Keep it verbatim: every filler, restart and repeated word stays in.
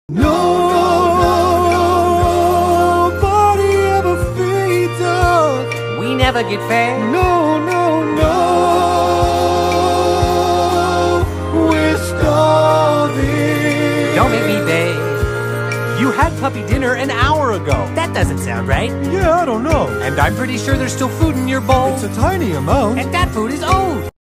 Nobody ever feeds us. We never get fed. No, no, no. We're starving. Don't make me beg. You had puppy dinner an hour ago. That doesn't sound right. Yeah, I don't know. And I'm pretty sure there's still food in your bowl. It's a tiny amount. And that food is old.